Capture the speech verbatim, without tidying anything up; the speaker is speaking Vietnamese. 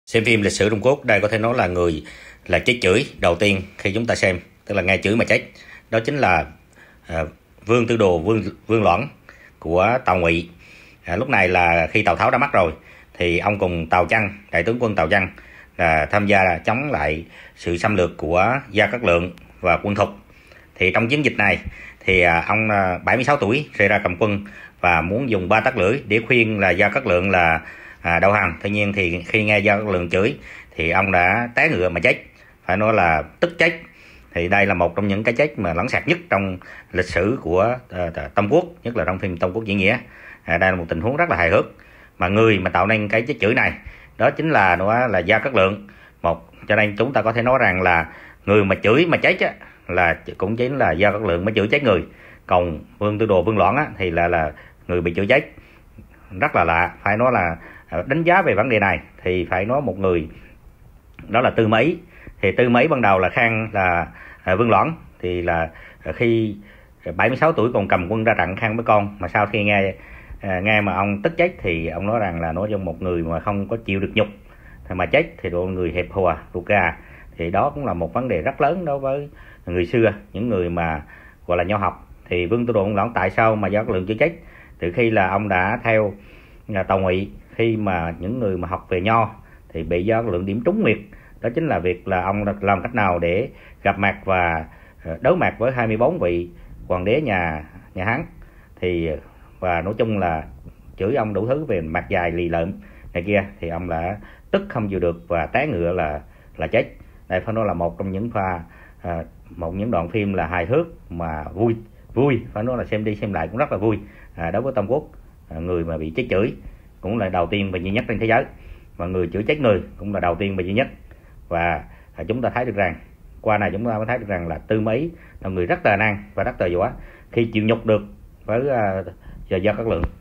Xem phim lịch sử Trung Quốc, đây có thể nói là người là chết chửi đầu tiên khi chúng ta xem, tức là nghe chửi mà chết. Đó chính là à, Vương Tư Đồ, Vương Vương Loãng của Tào Ngụy. À, lúc này là khi Tào Tháo đã mất rồi, thì ông cùng Tào Chân, đại tướng quân Tào Chân là tham gia là chống lại sự xâm lược của Gia Cát Lượng và quân Thục. Thì trong chiến dịch này thì à, ông à, bảy mươi sáu tuổi rơi ra cầm quân và muốn dùng ba tát lưỡi để khuyên là Gia Cát Lượng là à, đầu hàng. Tuy nhiên thì khi nghe Gia Cát Lượng chửi thì ông đã té ngựa mà chết, phải nói là tức chết. Thì đây là một trong những cái chết mà lãng xẹt nhất trong lịch sử của uh, Tam Quốc, nhất là trong phim Tam Quốc diễn nghĩa. À, đây là một tình huống rất là hài hước, mà người mà tạo nên cái chết chửi này đó chính là nó là Gia Cát Lượng. Một cho nên chúng ta có thể nói rằng là người mà chửi mà chết á, là cũng chính là Gia Cát Lượng mới chửi chết người, còn Vương Tư Đồ, Vương Loãng á, thì là là người bị chửi chết. Rất là lạ. Phải nói là đánh giá về vấn đề này thì phải nói một người đó là Tư Mã Ý. Thì Tư Mã Ý ban đầu là khang là à, Vương Loãng, thì là khi bảy mươi sáu tuổi còn cầm quân ra trận khang với con, mà sau khi nghe à, nghe mà ông tức chết thì ông nói rằng là nói cho một người mà không có chịu được nhục thì mà chết thì độ người hẹp hùa ruột gà. Thì đó cũng là một vấn đề rất lớn đối với người xưa, những người mà gọi là nho học. Thì Vương Tư Đồ, Vương Loãng tại sao mà Gia Cát Lượng chưa chết? Từ khi là ông đã theo nhà Tào Ngụy, khi mà những người mà học về nho thì bị Gia Cát Lượng điểm trúng nguyệt. Đó chính là việc là ông làm cách nào để gặp mặt và đối mặt với hai mươi bốn vị hoàng đế nhà nhà Hán. Thì và nói chung là chửi ông đủ thứ về mặt dài lì lợm này kia, thì ông đã tức không chịu được và té ngựa là là chết. Đây phải nói là một trong những pha à, một những đoạn phim là hài hước mà vui vui phải nói là xem đi xem lại cũng rất là vui. À, đối với Tam Quốc, à, người mà bị chết chửi cũng là đầu tiên và duy nhất trên thế giới, và người chửi chết người cũng là đầu tiên và duy nhất. Và à, chúng ta thấy được rằng qua này chúng ta mới thấy được rằng là Tư Mã Ý là người rất tài năng và rất tài giỏi khi chịu nhục được với uh, Gia Cát Lượng.